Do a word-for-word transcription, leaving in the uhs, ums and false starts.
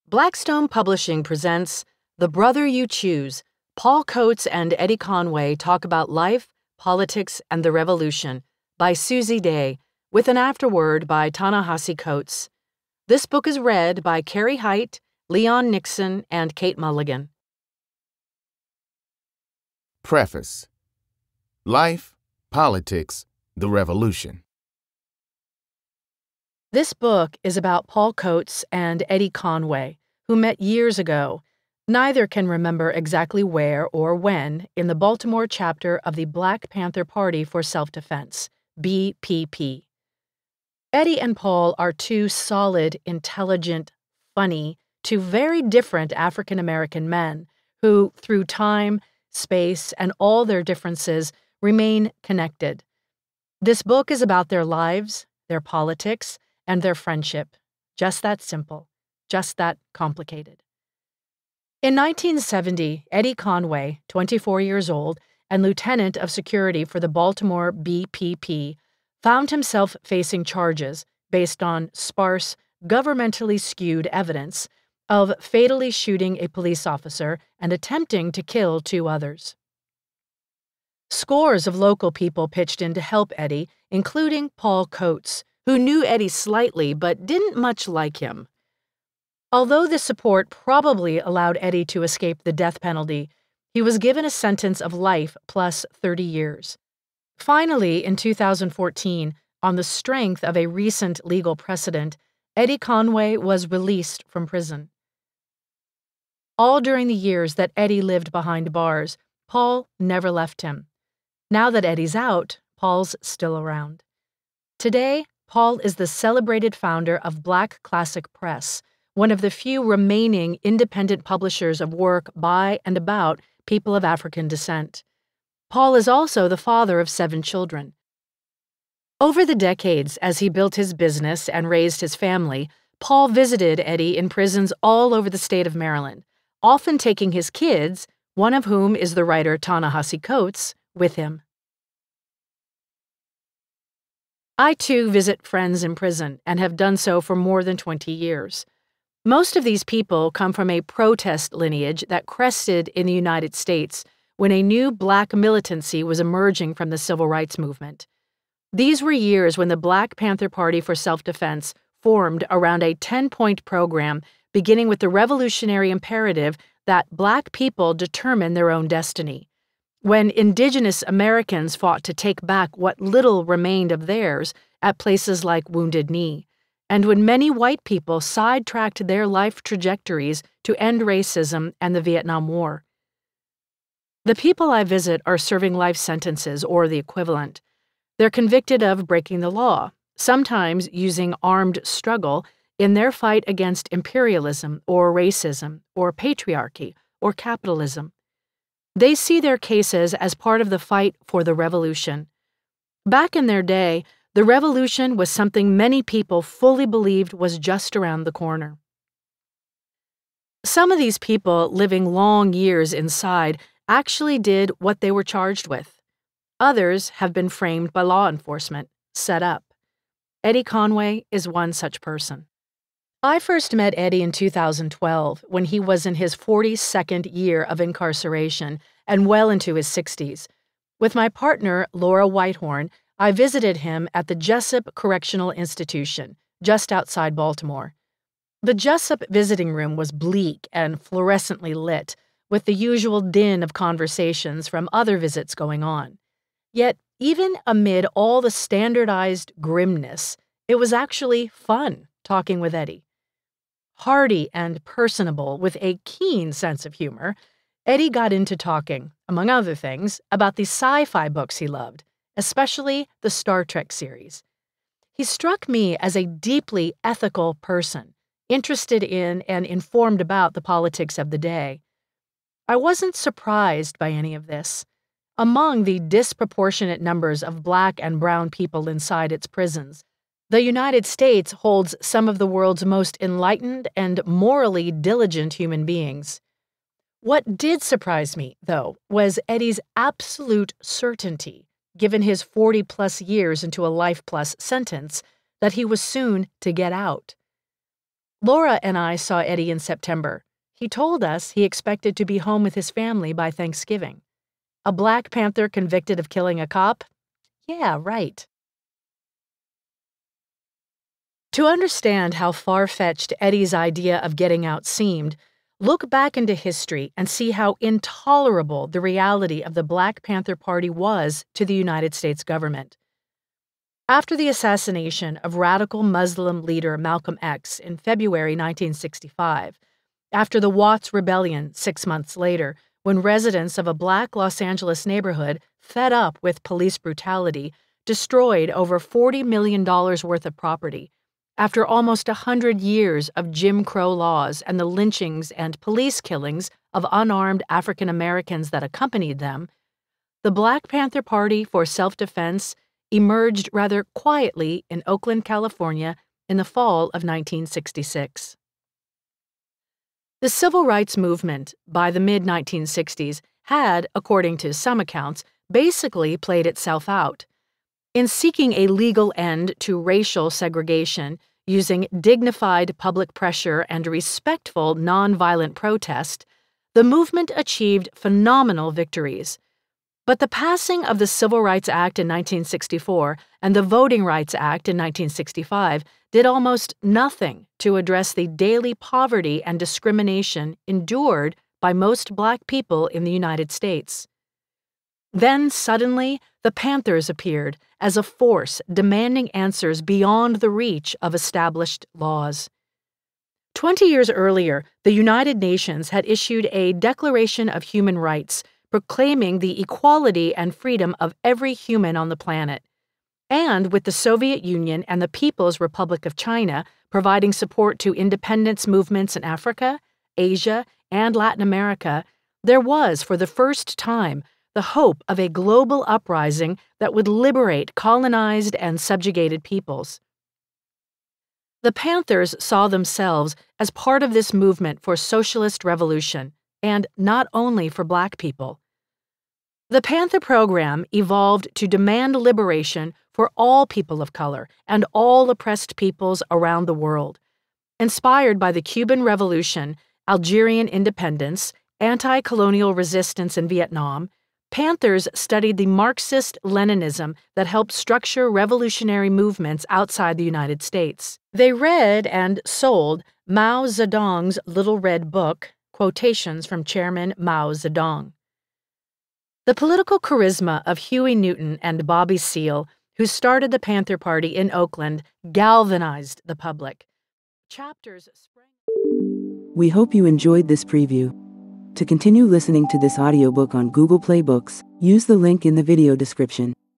Blackstone Publishing presents The Brother You Choose. Paul Coates and Eddie Conway talk about life, politics, and the revolution by Susie Day, with an afterword by Ta-Nehisi Coates. This book is read by Cary Hite, Leon Nixon, and Kate Mulligan. Preface. Life, Politics, the Revolution. This book is about Paul Coates and Eddie Conway, who met years ago. Neither can remember exactly where or when in the Baltimore chapter of the Black Panther Party for Self-Defense, B P P. Eddie and Paul are two solid, intelligent, funny, two very different African-American men who, through time, space, and all their differences, remain connected. This book is about their lives, their politics, and their friendship. Just that simple. Just that complicated. In nineteen seventy, Eddie Conway, twenty-four years old and lieutenant of security for the Baltimore B P P, found himself facing charges based on sparse, governmentally skewed evidence of fatally shooting a police officer and attempting to kill two others. Scores of local people pitched in to help Eddie, including Paul Coates, who knew Eddie slightly but didn't much like him. Although this support probably allowed Eddie to escape the death penalty, he was given a sentence of life plus thirty years. Finally, in two thousand fourteen, on the strength of a recent legal precedent, Eddie Conway was released from prison. All during the years that Eddie lived behind bars, Paul never left him. Now that Eddie's out, Paul's still around. Today, Paul is the celebrated founder of Black Classic Press, one of the few remaining independent publishers of work by and about people of African descent. Paul is also the father of seven children. Over the decades, as he built his business and raised his family, Paul visited Eddie in prisons all over the state of Maryland, often taking his kids, one of whom is the writer Ta-Nehisi Coates, with him. I, too, visit friends in prison and have done so for more than twenty years. Most of these people come from a protest lineage that crested in the United States when a new black militancy was emerging from the civil rights movement. These were years when the Black Panther Party for Self-Defense formed around a ten-point program beginning with the revolutionary imperative that black people determine their own destiny. When indigenous Americans fought to take back what little remained of theirs at places like Wounded Knee, and when many white people sidetracked their life trajectories to end racism and the Vietnam War. The people I visit are serving life sentences or the equivalent. They're convicted of breaking the law, sometimes using armed struggle in their fight against imperialism or racism or patriarchy or capitalism. They see their cases as part of the fight for the revolution. Back in their day, the revolution was something many people fully believed was just around the corner. Some of these people living long years inside actually did what they were charged with. Others have been framed by law enforcement, set up. Eddie Conway is one such person. I first met Eddie in two thousand twelve when he was in his forty-second year of incarceration and well into his sixties. With my partner, Laura Whitehorn, I visited him at the Jessup Correctional Institution, just outside Baltimore. The Jessup visiting room was bleak and fluorescently lit, with the usual din of conversations from other visits going on. Yet, even amid all the standardized grimness, it was actually fun talking with Eddie. Hearty and personable, with a keen sense of humor, Eddie got into talking, among other things, about the sci-fi books he loved, especially the Star Trek series. He struck me as a deeply ethical person, interested in and informed about the politics of the day. I wasn't surprised by any of this. Among the disproportionate numbers of black and brown people inside its prisons, the United States holds some of the world's most enlightened and morally diligent human beings. What did surprise me, though, was Eddie's absolute certainty, given his forty-plus years into a life-plus sentence, that he was soon to get out. Laura and I saw Eddie in September. He told us he expected to be home with his family by Thanksgiving. A Black Panther convicted of killing a cop? Yeah, right. To understand how far-fetched Eddie's idea of getting out seemed, look back into history and see how intolerable the reality of the Black Panther Party was to the United States government. After the assassination of radical Muslim leader Malcolm X in February nineteen sixty-five, after the Watts Rebellion six months later, when residents of a black Los Angeles neighborhood, fed up with police brutality, destroyed over forty million dollars worth of property, after almost a hundred years of Jim Crow laws and the lynchings and police killings of unarmed African Americans that accompanied them, the Black Panther Party for Self-Defense emerged rather quietly in Oakland, California in the fall of nineteen sixty-six. The civil rights movement by the mid nineteen sixties had, according to some accounts, basically played itself out. In seeking a legal end to racial segregation, using dignified public pressure and respectful nonviolent protest, the movement achieved phenomenal victories. But the passing of the Civil Rights Act in nineteen sixty-four and the Voting Rights Act in nineteen sixty-five did almost nothing to address the daily poverty and discrimination endured by most black people in the United States. Then, suddenly, the Panthers appeared as a force demanding answers beyond the reach of established laws. Twenty years earlier, the United Nations had issued a Declaration of Human Rights proclaiming the equality and freedom of every human on the planet. And with the Soviet Union and the People's Republic of China providing support to independence movements in Africa, Asia, and Latin America, there was, for the first time, the hope of a global uprising that would liberate colonized and subjugated peoples. The Panthers saw themselves as part of this movement for socialist revolution, and not only for black people. The Panther program evolved to demand liberation for all people of color and all oppressed peoples around the world. Inspired by the Cuban Revolution, Algerian independence, anti-colonial resistance in Vietnam, Panthers studied the Marxist-Leninism that helped structure revolutionary movements outside the United States. They read and sold Mao Zedong's Little Red Book, quotations from Chairman Mao Zedong. The political charisma of Huey Newton and Bobby Seale, who started the Panther Party in Oakland, galvanized the public. Chapters sprang. We hope you enjoyed this preview. To continue listening to this audiobook on Google Play Books, use the link in the video description.